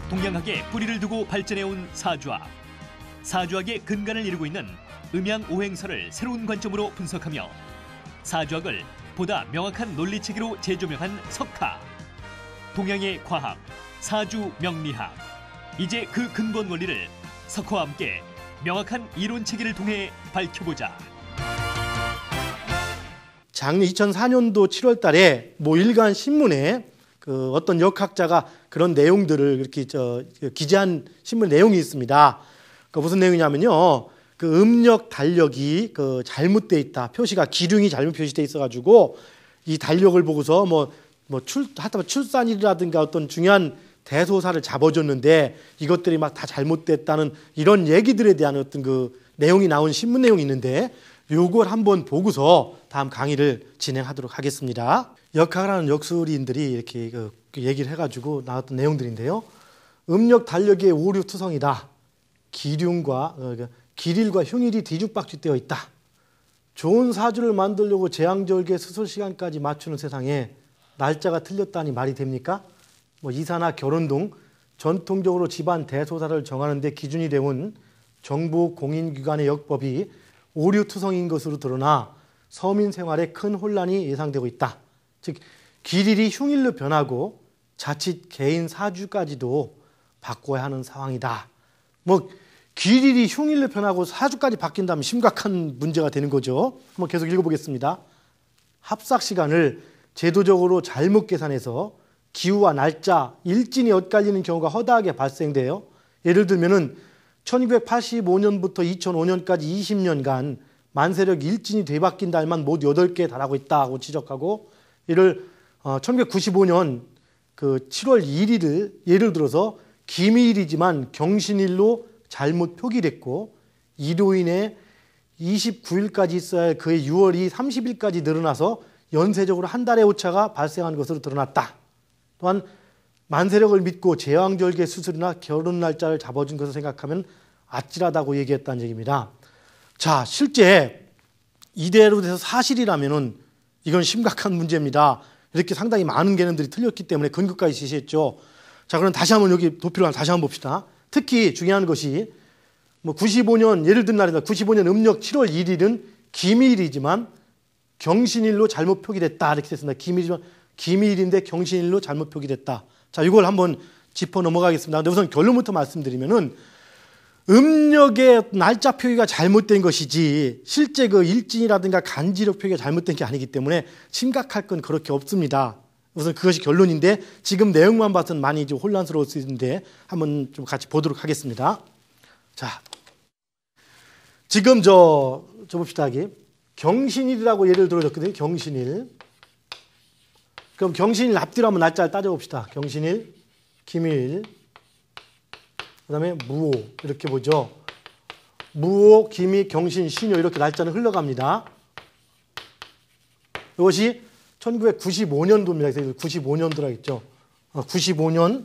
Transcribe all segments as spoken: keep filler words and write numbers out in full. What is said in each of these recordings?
동양학에 뿌리를 두고 발전해온 사주학. 사주학의 근간을 이루고 있는 음양오행설을 새로운 관점으로 분석하며 사주학을 보다 명확한 논리체계로 재조명한 석화. 동양의 과학, 사주명리학. 이제 그 근본 원리를 석화와 함께 명확한 이론체계를 통해 밝혀보자. 작년 이천사 년도 칠월 달에 모 일간 신문에 그 어떤 역학자가 그런 내용들을 이렇게 저 기재한 신문 내용이 있습니다. 그 무슨 내용이냐면요, 그 음력 달력이 그 잘못돼 있다, 표시가 기륭이 잘못 표시돼 있어가지고 이 달력을 보고서 뭐 뭐 출 하여튼 출산일이라든가 어떤 중요한 대소사를 잡아줬는데 이것들이 막 다 잘못됐다는 이런 얘기들에 대한 어떤 그 내용이 나온 신문 내용이 있는데 요걸 한번 보고서 다음 강의를 진행하도록 하겠습니다. 역학을 하는 역술인들이 이렇게 그 얘기를 해가지고 나왔던 내용들인데요. 음력 달력의 오류투성이다. 기륭과 기릴과 흉일이 뒤죽박죽되어 있다. 좋은 사주를 만들려고 제왕절개 수술 시간까지 맞추는 세상에 날짜가 틀렸다니 말이 됩니까? 뭐 이사나 결혼 등 전통적으로 집안 대소사를 정하는 데 기준이 되온 정부 공인기관의 역법이 오류투성인 것으로 드러나 서민 생활에 큰 혼란이 예상되고 있다. 즉 기릴이 흉일로 변하고 자칫 개인 사주까지도 바꿔야 하는 상황이다. 뭐 기릴이 흉일로 변하고 사주까지 바뀐다면 심각한 문제가 되는 거죠. 한번 계속 읽어보겠습니다. 합삭 시간을 제도적으로 잘못 계산해서 기후와 날짜, 일진이 엇갈리는 경우가 허다하게 발생돼요. 예를 들면은 천구백팔십오 년부터 이천오 년까지 이십 년간 만세력 일진이 되바뀐 달만 모두 여덟 개에 달하고 있다고 지적하고, 이를 천구백구십오 년 그 칠월 일 일을 예를 들어서 기미일이지만 경신일로 잘못 표기됐고, 이로 인해 이십구 일까지 있어야 할 그의 유월이 삼십 일까지 늘어나서 연쇄적으로 한 달의 오차가 발생한 것으로 드러났다. 또한 만세력을 믿고 제왕절개 수술이나 결혼 날짜를 잡아준 것을 생각하면 아찔하다고 얘기했다는 얘기입니다. 자, 실제 이대로 돼서 사실이라면은 이건 심각한 문제입니다. 이렇게 상당히 많은 개념들이 틀렸기 때문에 근거까지 제시했죠. 자, 그럼 다시 한번 여기 도표를 다시 한번 봅시다. 특히 중요한 것이 뭐 구십오 년 예를 든 날이다. 구십오 년 음력 칠월 일 일은 기미일이지만 경신일로 잘못 표기됐다. 이렇게 됐습니다. 기미일이지만 기미일인데 경신일로 잘못 표기됐다. 자, 이걸 한번 짚어 넘어가겠습니다. 근데 우선 결론부터 말씀드리면은 음력의 날짜 표기가 잘못된 것이지 실제 그 일진이라든가 간지력 표기가 잘못된 게 아니기 때문에 심각할 건 그렇게 없습니다. 우선 그것이 결론인데 지금 내용만 봐서는 많이 좀 혼란스러울 수 있는데 한번 좀 같이 보도록 하겠습니다. 자, 지금 저, 저 봅시다. 여기 경신일이라고 예를 들어줬거든요. 경신일. 그럼 경신일 앞뒤로 한번 날짜를 따져봅시다. 경신일, 기밀, 그 다음에 무오 이렇게 보죠. 무오, 기미, 경신, 신요 이렇게 날짜는 흘러갑니다. 이것이 천구백구십오 년도입니다. 그래서 구십오 년도라 했죠. 구십오 년,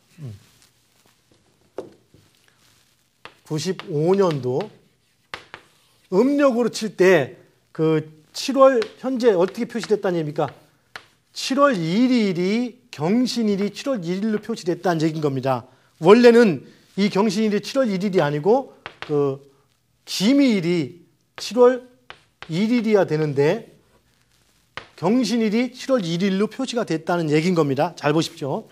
구십오 년도 음력으로 칠 때 그 칠월 현재 어떻게 표시됐다는 얘기입니까? 칠월 일 일이 경신일이 칠월 일 일로 표시됐다는 얘기인 겁니다. 원래는 이 경신일이 칠월 일 일이 아니고 그 기미일이 칠월 일 일이어야 되는데 경신일이 칠월 일 일로 표시가 됐다는 얘기인 겁니다. 잘 보십시오.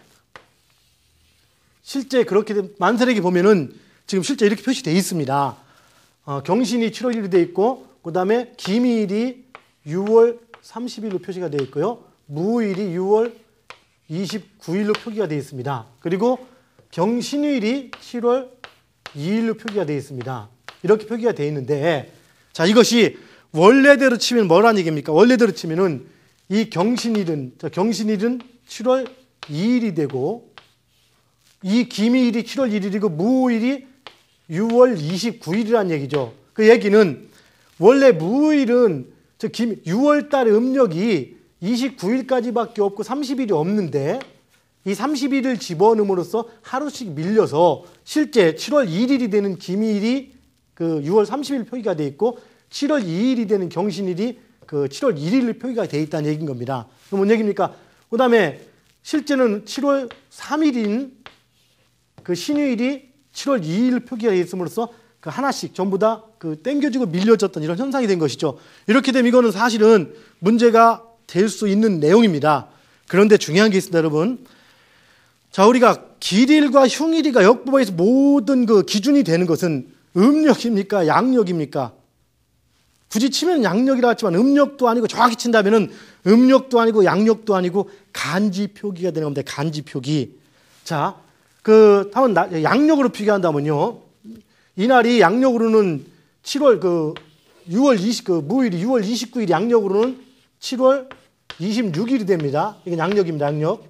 실제 그렇게 된 만세력에 보면은 지금 실제 이렇게 표시되어 있습니다. 어, 경신이 칠월 일 일이 되어 있고 그 다음에 기미일이 유월 삼십 일로 표시가 되어 있고요. 무일이 유월 이십구 일로 표기가 되어 있습니다. 그리고 경신일이 칠월 이 일로 표기가 되어 있습니다. 이렇게 표기가 되어 있는데, 자, 이것이 원래대로 치면 뭐라는 얘기입니까? 원래대로 치면은 이 경신일은, 자, 경신일은 칠월 이 일이 되고, 이 기미일이 칠월 일 일이고, 무일이 유월 이십구 일이라는 얘기죠. 그 얘기는 원래 무일은 저 유월 달의 음력이 이십구 일까지밖에 없고 삼십 일이 없는데 이 삼십 일을 집어넣음으로써 하루씩 밀려서 실제 칠월 일 일이 되는 기미일이 그 유월 삼십 일 표기가 되어 있고 칠월 이 일이 되는 경신일이 그 칠월 일 일로 표기가 되어 있다는 얘기인 겁니다. 그럼 뭔 얘기입니까? 그 다음에 실제는 칠월 삼 일인 그 그 신유일이 칠월 이일 표기가 되어 있음으로써 그 하나씩 전부 다 그 땡겨지고 밀려졌던 이런 현상이 된 것이죠. 이렇게 되면 이거는 사실은 문제가 될 수 있는 내용입니다. 그런데 중요한 게 있습니다, 여러분. 자, 우리가 길일과 흉일이가 역부호에서 모든 그 기준이 되는 것은 음력입니까? 양력입니까? 굳이 치면 양력이라 했지만 음력도 아니고 정확히 친다면은 음력도 아니고 양력도 아니고 간지 표기가 되는 겁니다. 간지 표기. 자, 그 한번 양력으로 표기한다면요. 이날이 양력으로는 칠월 그 유월 이십 그 무일이 유월 이십구일이 양력으로는 칠월 이십육일이 됩니다. 이게 양력입니다. 양력.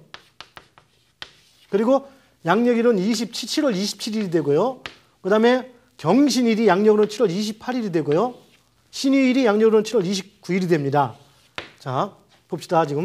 그리고 양력일은 이십칠, 칠월 이십칠일이 되고요. 그다음에 경신일이 양력으로는 칠월 이십팔일이 되고요. 신유일이 양력으로는 칠월 이십구일이 됩니다. 자, 봅시다. 지금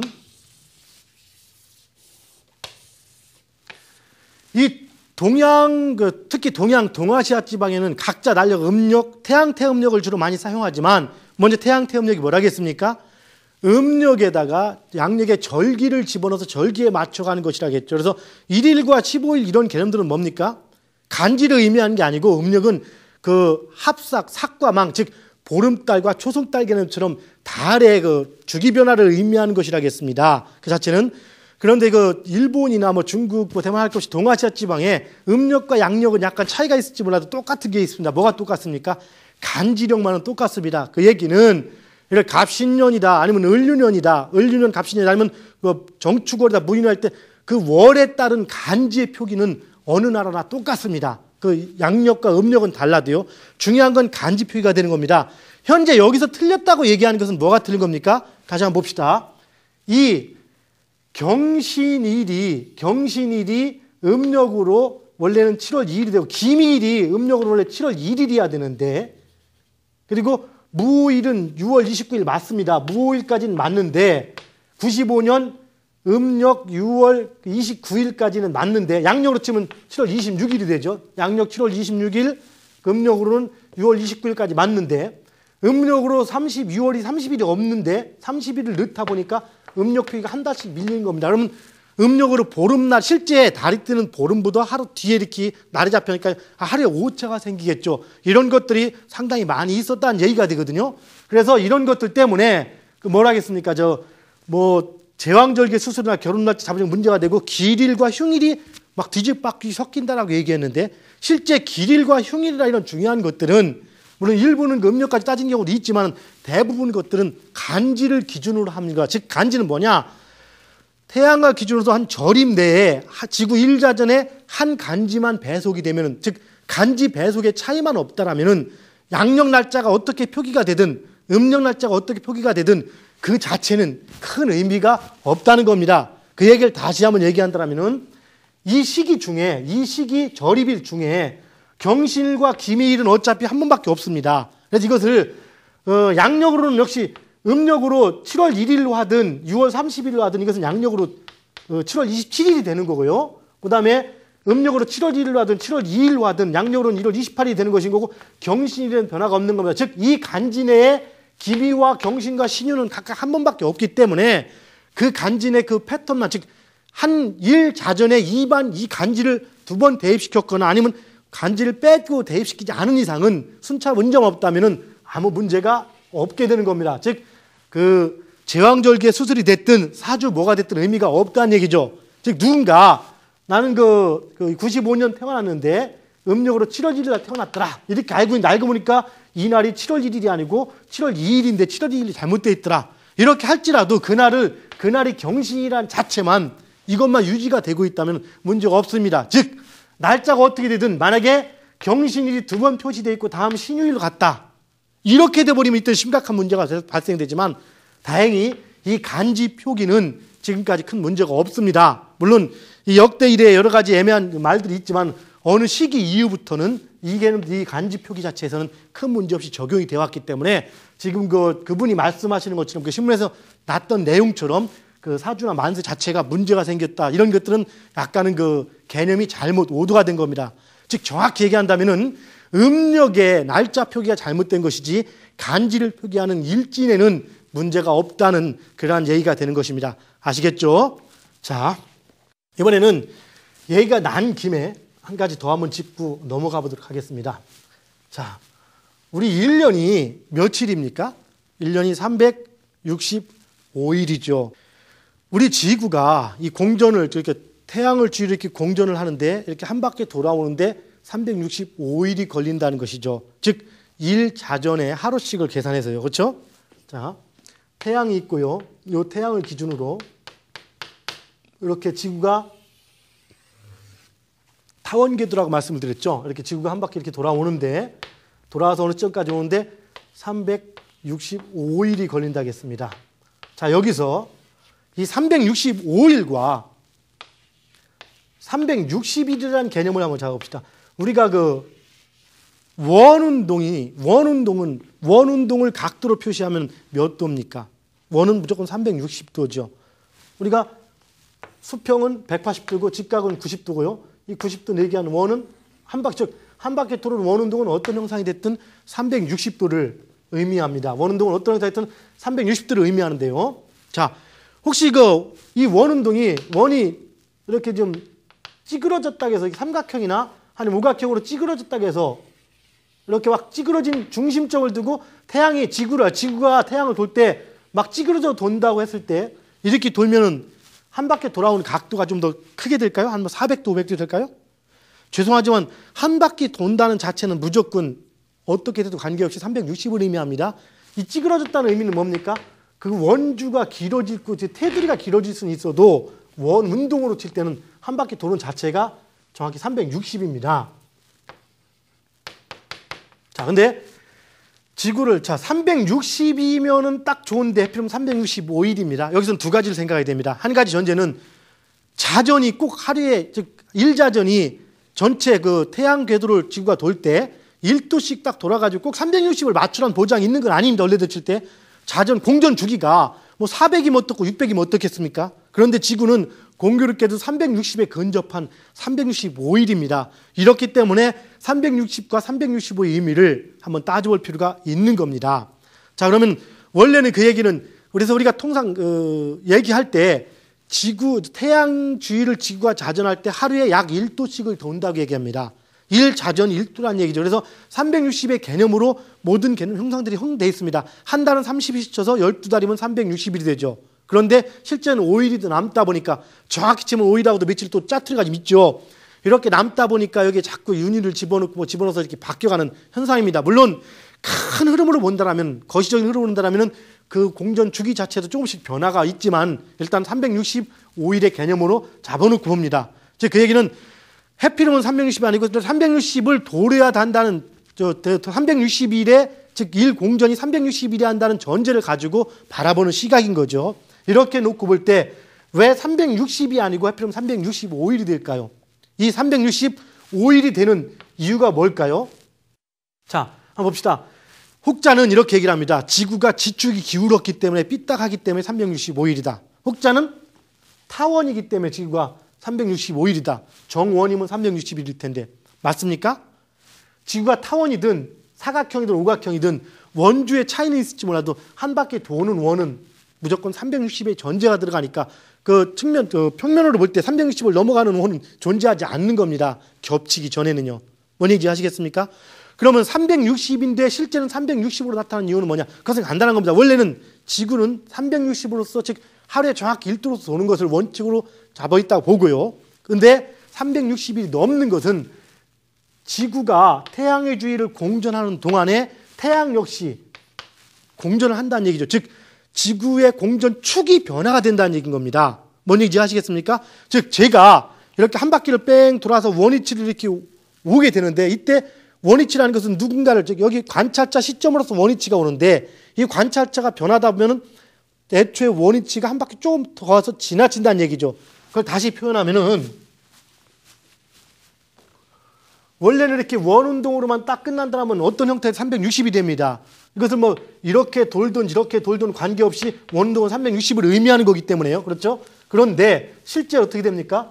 이 동양, 그 특히 동양, 동아시아 지방에는 각자 날력, 음력, 태양태음력을 주로 많이 사용하지만 먼저 태양태음력이 뭐라겠습니까? 음력에다가 양력의 절기를 집어넣어서 절기에 맞춰가는 것이라겠죠. 그래서 일일과 십오일 이런 개념들은 뭡니까? 간지를 의미하는 게 아니고 음력은 그 합삭, 삭과망, 즉 보름달과 초승달 개념처럼 달의 그 주기 변화를 의미하는 것이라겠습니다. 그 자체는. 그런데 그 일본이나 뭐 중국, 뭐 대만 할 것이 동아시아 지방에 음력과 양력은 약간 차이가 있을지 몰라도 똑같은 게 있습니다. 뭐가 똑같습니까? 간지력만은 똑같습니다. 그 얘기는 이렇게 갑신년이다 아니면 을유년이다, 을유년 갑신년이다 아니면 그 정축월이다 무인할 때 그 월에 따른 간지의 표기는 어느 나라나 똑같습니다. 그 양력과 음력은 달라도요. 중요한 건 간지 표기가 되는 겁니다. 현재 여기서 틀렸다고 얘기하는 것은 뭐가 틀린 겁니까? 다시 한번 봅시다. 이 경신일이 경신일이 음력으로 원래는 칠월 이일이 되고 기미일이 음력으로 원래 칠월 이일이어야 되는데, 그리고 무일은 유월 이십구일 맞습니다. 무일까지는 맞는데 구십오년 음력 유월 이십구일까지는 맞는데 양력으로 치면 칠월 이십육일이 되죠. 양력 칠월 이십육일, 음력으로는 유월 이십구일까지 맞는데 음력으로 삼십, 유월이 삼십일이 없는데 삼십일을 넣다 보니까 음력 표기가 한 달씩 밀리는 겁니다. 그러면 음력으로 보름날, 실제 달이 뜨는 보름보다 하루 뒤에 이렇게 날이 잡히니까 하루에 오차가 생기겠죠. 이런 것들이 상당히 많이 있었다는 얘기가 되거든요. 그래서 이런 것들 때문에 그 뭐라 하겠습니까? 저 뭐 제왕절개 수술이나 결혼날 잡으면 문제가 되고 길일과 흉일이 막 뒤집박기 섞인다라고 얘기했는데, 실제 길일과 흉일이나 이런 중요한 것들은 물론 일부는 그 음력까지 따진 경우도 있지만 대부분 것들은 간지를 기준으로 합니다. 즉 간지는 뭐냐? 태양을 기준으로 한 절임 내에 지구 일자전에 한 간지만 배속이 되면은, 즉 간지 배속의 차이만 없다라면은 양력 날짜가 어떻게 표기가 되든 음력 날짜가 어떻게 표기가 되든 그 자체는 큰 의미가 없다는 겁니다. 그 얘기를 다시 한번 얘기한다면은 이 시기 중에 이 시기 절입일 중에 경신일과 기미일은 어차피 한 번밖에 없습니다. 그래서 이것을 어, 양력으로는 역시 음력으로 칠월 일일로 하든 유월 삼십일로 하든 이것은 양력으로 어, 칠월 이십칠일이 되는 거고요. 그 다음에 음력으로 칠월 일일로 하든 칠월 이일로 하든 양력으로는 일월 이십팔일이 되는 것인 거고, 경신일에는 변화가 없는 겁니다. 즉 이 간지 내에 기미와 경신과 신유는 각각 한 번밖에 없기 때문에 그 간지 내 그 패턴만, 즉 한 일 자전에 이 반 이 간지를 두 번 대입시켰거나 아니면 간지를 빼고 대입시키지 않은 이상은 순차 문제가 없다면은 아무 문제가 없게 되는 겁니다. 즉 그 제왕절개 수술이 됐든 사주 뭐가 됐든 의미가 없다는 얘기죠. 즉 누군가 나는 그, 그 구십오년 태어났는데 음력으로 칠월 일일 날 태어났더라 이렇게 알고 있는데 알고 보니까 이날이 칠월 일일이 아니고 칠월 이일인데 칠월 이일이 잘못되어 있더라 이렇게 할지라도 그날을 그날이 경신이란 자체만 이것만 유지가 되고 있다면 문제가 없습니다. 즉 날짜가 어떻게 되든 만약에 경신일이 두 번 표시되어 있고 다음 신유일로 갔다 이렇게 돼버리면 이때 심각한 문제가 발생되지만 다행히 이 간지 표기는 지금까지 큰 문제가 없습니다. 물론 이 역대 이래 여러 가지 애매한 말들이 있지만 어느 시기 이후부터는 이 개념, 이 간지 표기 자체에서는 큰 문제 없이 적용이 되어 왔기 때문에 지금 그 그분이 말씀하시는 것처럼 그 신문에서 났던 내용처럼 그 사주나 만세 자체가 문제가 생겼다 이런 것들은 약간은 그 개념이 잘못 오도가 된 겁니다. 즉 정확히 얘기한다면은 음력의 날짜 표기가 잘못된 것이지 간지를 표기하는 일진에는 문제가 없다는 그러한 얘기가 되는 것입니다. 아시겠죠? 자, 이번에는 얘기가 난 김에 한 가지 더 한번 짚고 넘어가 보도록 하겠습니다. 자, 우리 일 년이 며칠입니까? 일 년이 삼백육십오 일이죠. 우리 지구가 이 공전을 이렇게 태양을 주위로 이렇게 공전을 하는데 이렇게 한 바퀴 돌아오는데 삼백육십오 일이 걸린다는 것이죠. 즉 일 자전에 하루씩을 계산해서요. 그렇죠? 자, 태양이 있고요. 이 태양을 기준으로 이렇게 지구가 타원궤도라고 말씀을 드렸죠. 이렇게 지구가 한 바퀴 이렇게 돌아오는데 돌아와서 어느 점까지 오는데 삼백육십오 일이 걸린다겠습니다. 자, 여기서 이 삼백육십오 일과 삼백육십 일이라는 개념을 한번 잡아봅시다. 우리가 그 원운동이 원운동은 원운동을 각도로 표시하면 몇 도입니까? 원은 무조건 삼백육십 도죠. 우리가 수평은 백팔십 도고 직각은 구십 도고요. 이 구십 도 내기하는 원은 한 바퀴 즉 한 바퀴 도는 원운동은 어떤 형상이 됐든 삼백육십 도를 의미합니다. 원운동은 어떤 형상이 됐든 삼백육십 도를 의미하는데요. 자, 혹시 그 이 원운동이 원이 이렇게 좀 찌그러졌다고 해서 삼각형이나 아니면 우각형으로 찌그러졌다고 해서 이렇게 막 찌그러진 중심점을 두고 태양이 지구를 지구가 태양을 돌 때 막 찌그러져 돈다고 했을 때 이렇게 돌면은 한 바퀴 돌아오는 각도가 좀 더 크게 될까요? 한 사백 도, 오백 도 될까요? 죄송하지만 한 바퀴 돈다는 자체는 무조건 어떻게 돼도 관계없이 삼백육십을 의미합니다. 이 찌그러졌다는 의미는 뭡니까? 그 원주가 길어지고 테두리가 길어질 수는 있어도 원 운동으로 칠 때는 한 바퀴 도는 자체가 정확히 삼백육십입니다. 자, 근데 지구를 자 삼백육십이면은 딱 좋은데 하필이면 삼백육십오 일입니다. 여기서는 두 가지를 생각해야 됩니다. 한 가지 전제는 자전이 꼭 하루에 즉 일 자전이 전체 그 태양 궤도를 지구가 돌 때 일 도씩 딱 돌아가지고 꼭 삼백육십을 맞추라는 보장이 있는 건 아닙니다. 원래대로 칠 때 자전 공전 주기가 뭐 사백이면 어떻고 육백이면 어떻겠습니까? 그런데 지구는 공교롭게도 삼백육십에 근접한 삼백육십오 일입니다. 이렇기 때문에 삼백육십과 삼백육십오의 의미를 한번 따져볼 필요가 있는 겁니다. 자, 그러면 원래는 그 얘기는 그래서 우리가 통상 그 얘기할 때 지구 태양 주위를 지구가 자전할 때 하루에 약 일 도씩을 돈다고 얘기합니다. 일 자전 일 도라는 얘기죠. 그래서 삼백육십의 개념으로 모든 개념 형상들이 형성되어 있습니다. 한 달은 삼십 일씩 쳐서 열두 달이면 삼백육십 일이 되죠. 그런데 실제는 오 일이 더 남다 보니까 정확히 치면 오 일하고도 며칠 또 짜투리가 있죠. 이렇게 남다 보니까 여기에 자꾸 윤희를 집어넣고 뭐 집어넣어서 이렇게 바뀌어가는 현상입니다. 물론 큰 흐름으로 본다라면 거시적인 흐름으로 본다라면은 그 공전 주기 자체도 조금씩 변화가 있지만 일단 삼백육십오 일의 개념으로 잡아놓고 봅니다. 즉 그 얘기는 해피름은 삼백육십이 아니고 삼백육십을 도려야 한다는 저 삼백육십 일에 즉 일 공전이 삼백육십 일이 한다는 전제를 가지고 바라보는 시각인 거죠. 이렇게 놓고 볼 때 왜 삼백육십이 아니고 하필이면 삼백육십오 일이 될까요? 이 삼백육십오 일이 되는 이유가 뭘까요? 자, 한번 봅시다. 혹자는 이렇게 얘기를 합니다. 지구가 지축이 기울었기 때문에 삐딱하기 때문에 삼백육십오 일이다. 혹자는 타원이기 때문에 지구가 삼백육십오 일이다. 정원이면 삼백육십 일일 텐데 맞습니까? 지구가 타원이든 사각형이든 오각형이든 원주의 차이는 있을지 몰라도 한 바퀴 도는 원은 무조건 삼백육십의 전제가 들어가니까 그 측면, 그 평면으로 볼 때 삼백육십을 넘어가는 원은 존재하지 않는 겁니다. 겹치기 전에는요. 뭔 얘기인지 아시겠습니까? 그러면 삼백육십인데 실제는 삼백육십으로 나타나는 이유는 뭐냐? 그것은 간단한 겁니다. 원래는 지구는 삼백육십으로서 즉 하루에 정확히 일 도로서 도는 것을 원칙으로 잡아 있다고 보고요. 근데 삼백육십 일이 넘는 것은 지구가 태양의 주위를 공전하는 동안에 태양 역시 공전을 한다는 얘기죠. 즉 지구의 공전축이 변화가 된다는 얘기인 겁니다. 뭔 얘기인지 아시겠습니까? 즉 제가 이렇게 한 바퀴를 뺑 돌아서 원위치를 이렇게 오게 되는데 이때 원위치라는 것은 누군가를 즉 여기 관찰자 시점으로서 원위치가 오는데 이 관찰자가 변하다 보면은 애초에 원위치가 한 바퀴 조금 더 가서 지나친다는 얘기죠. 그걸 다시 표현하면은 원래는 이렇게 원운동으로만 딱 끝난다면 어떤 형태의 삼백육십이 됩니다. 이것은 뭐 이렇게 돌든 이렇게 돌든 관계없이 원운동은 삼백육십을 의미하는 거기 때문에요. 그렇죠? 그런데 실제 어떻게 됩니까?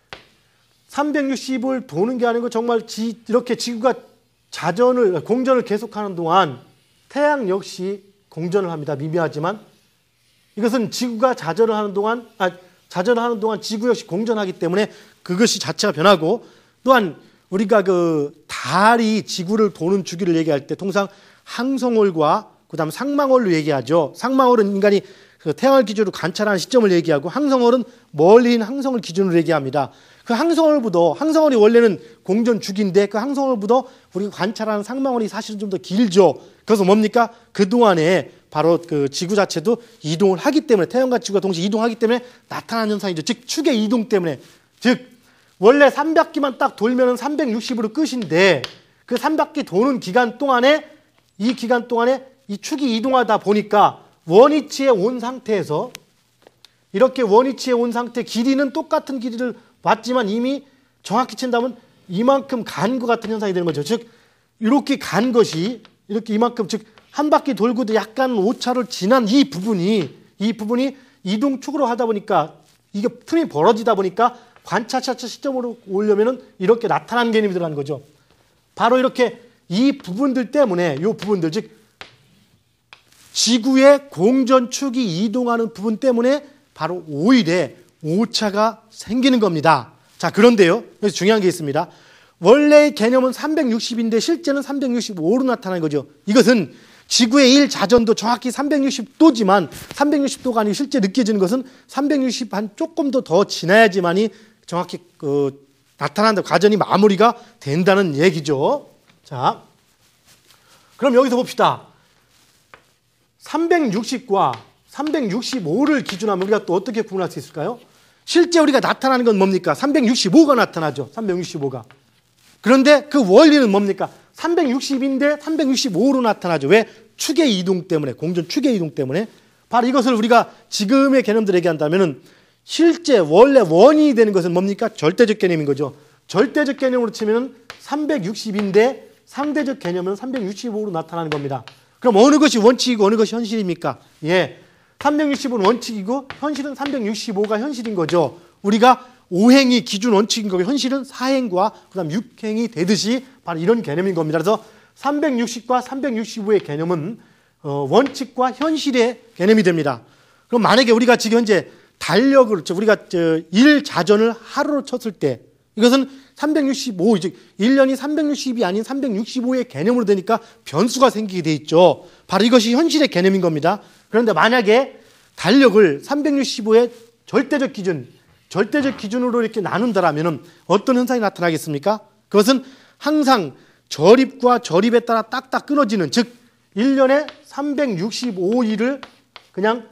삼백육십을 도는 게 아니고 정말 지, 이렇게 지구가 자전을 공전을 계속하는 동안 태양 역시 공전을 합니다. 미미하지만 이것은 지구가 자전을 하는 동안 아 자전을 하는 동안 지구 역시 공전하기 때문에 그것이 자체가 변하고 또한 우리가 그 달이 지구를 도는 주기를 얘기할 때 통상 항성월과 그다음 상망월로 얘기하죠. 상망월은 인간이 그 태양을 기준으로 관찰하는 시점을 얘기하고 항성월은 멀리 있는 항성을 기준으로 얘기합니다. 그 항성월보다 항성월이 원래는 공전 주기인데 그 항성월보다 우리가 관찰하는 상망월이 사실은 좀 더 길죠. 그래서 뭡니까? 그 동안에 바로 그 지구 자체도 이동을 하기 때문에 태양과 지구가 동시에 이동하기 때문에 나타나는 현상이죠. 즉 축의 이동 때문에. 즉 원래 삼 바퀴만 딱 돌면은 삼백육십으로 끝인데 그 삼 바퀴 도는 기간 동안에 이 기간 동안에 이 축이 이동하다 보니까 원위치에 온 상태에서 이렇게 원위치에 온 상태 길이는 똑같은 길이를 왔지만 이미 정확히 친다면 이만큼 간 것 같은 현상이 되는 거죠. 즉 이렇게 간 것이 이렇게 이만큼 즉 한 바퀴 돌고도 약간 오차를 지난 이 부분이 이 부분이 이동축으로 하다 보니까 이게 틈이 벌어지다 보니까 관찰차 시점으로 오려면은 이렇게 나타나는 개념이 들어가는 거죠. 바로 이렇게 이 부분들 때문에 이 부분들 즉 지구의 공전축이 이동하는 부분 때문에 바로 오일에 오차가 생기는 겁니다. 자, 그런데요. 여기서 중요한 게 있습니다. 원래의 개념은 삼백육십인데 실제는 삼백육십오로 나타나는 거죠. 이것은 지구의 일 자전도 정확히 삼백육십 도지만 삼백육십 도가 아니고 실제 느껴지는 것은 삼백육십 한 조금 더 더 지나야지만이 정확히 그 나타난다. 과정이 마무리가 된다는 얘기죠. 자, 그럼 여기서 봅시다. 삼백육십과 삼백육십오를 기준하면 우리가 또 어떻게 구분할 수 있을까요? 실제 우리가 나타나는 건 뭡니까? 삼백육십오가 나타나죠. 삼백육십오가. 그런데 그 원리는 뭡니까? 삼백육십인데 삼백육십오로 나타나죠. 왜? 축의 이동 때문에, 공전 축의 이동 때문에. 바로 이것을 우리가 지금의 개념들 얘기한다면은 실제 원래 원인이 되는 것은 뭡니까? 절대적 개념인 거죠. 절대적 개념으로 치면은 삼백육십인데 상대적 개념은 삼백육십오로 나타나는 겁니다. 그럼 어느 것이 원칙이고 어느 것이 현실입니까? 예. 삼백육십오는 원칙이고 현실은 삼백육십오가 현실인 거죠. 우리가 오행이 기준 원칙인 거고 현실은 사행과 그다음 육행이 되듯이 바로 이런 개념인 겁니다. 그래서 삼백육십과 삼백육십오의 개념은 어, 원칙과 현실의 개념이 됩니다. 그럼 만약에 우리가 지금 현재 달력을 우리가 저 일 자전을 하루로 쳤을 때 이것은 삼백육십오, 즉 일 년이 삼백육십이 아닌 삼백육십오의 개념으로 되니까 변수가 생기게 돼 있죠. 바로 이것이 현실의 개념인 겁니다. 그런데 만약에 달력을 삼백육십오의 절대적 기준, 절대적 기준으로 이렇게 나눈다라면 어떤 현상이 나타나겠습니까? 그것은 항상 절입과 절입에 따라 딱딱 끊어지는, 즉 일 년에 삼백육십오 일을 그냥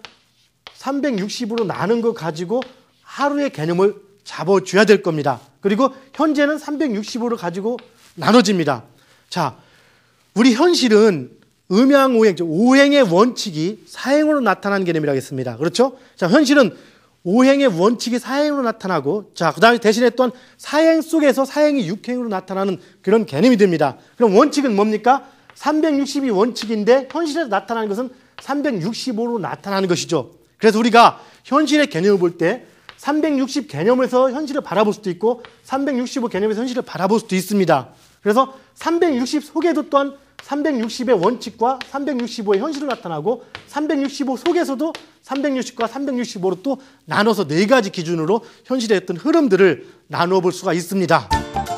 삼백육십으로 나눈 거 가지고 하루의 개념을 잡아줘야 될 겁니다. 그리고 현재는 삼백육십오를 가지고 나눠집니다. 자, 우리 현실은 음양오행, 오행의 원칙이 사행으로 나타나는 개념이라고 했습니다. 그렇죠? 자, 현실은 오행의 원칙이 사행으로 나타나고, 자, 그 다음에 대신에 또한 사행 속에서 사행이 육행으로 나타나는 그런 개념이 됩니다. 그럼 원칙은 뭡니까? 삼백육십이 원칙인데 현실에서 나타나는 것은 삼백육십오로 나타나는 것이죠. 그래서 우리가 현실의 개념을 볼 때 삼백육십 개념에서 현실을 바라볼 수도 있고 삼백육십오 개념에서 현실을 바라볼 수도 있습니다. 그래서 삼백육십 속에도 또한 삼백육십의 원칙과 삼백육십오의 현실을 나타나고 삼백육십오 속에서도 삼백육십과 삼백육십오로 또 나눠서 네 가지 기준으로 현실의 어떤 흐름들을 나누어 볼 수가 있습니다.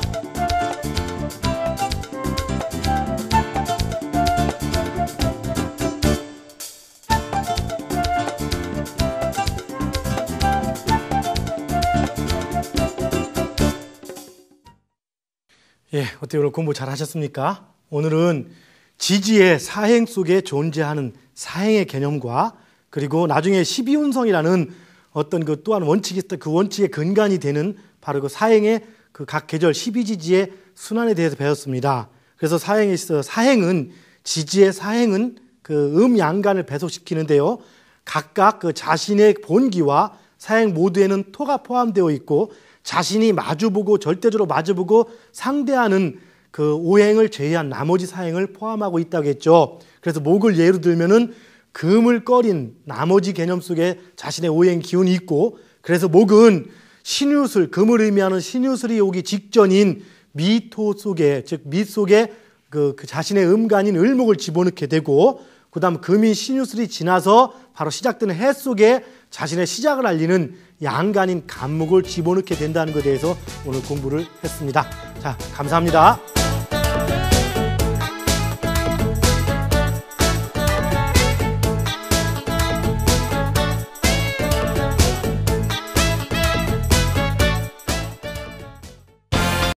예, 어떻게 오늘 공부 잘 하셨습니까? 오늘은 지지의 사행 속에 존재하는 사행의 개념과 그리고 나중에 십이운성이라는 어떤 그 또한 원칙이 있다. 그 원칙의 근간이 되는 바로 그 사행의 그 각 계절 십이지지의 순환에 대해서 배웠습니다. 그래서 사행에 있어 사행은 지지의 사행은 그 음양간을 배속시키는데요. 각각 그 자신의 본기와 사행 모두에는 토가 포함되어 있고 자신이 마주보고 절대적으로 마주보고 상대하는 그 오행을 제외한 나머지 사행을 포함하고 있다고 했죠. 그래서 목을 예로 들면은 금을 꺼린 나머지 개념 속에 자신의 오행 기운이 있고, 그래서 목은 신유술, 금을 의미하는 신유술이 오기 직전인 미토 속에, 즉 미 속에 그, 그 자신의 음간인 을목을 집어넣게 되고, 그 다음 금이 신유술이 지나서 바로 시작되는 해 속에 자신의 시작을 알리는 양간인 간목을 집어넣게 된다는 것에 대해서 오늘 공부를 했습니다. 자, 감사합니다.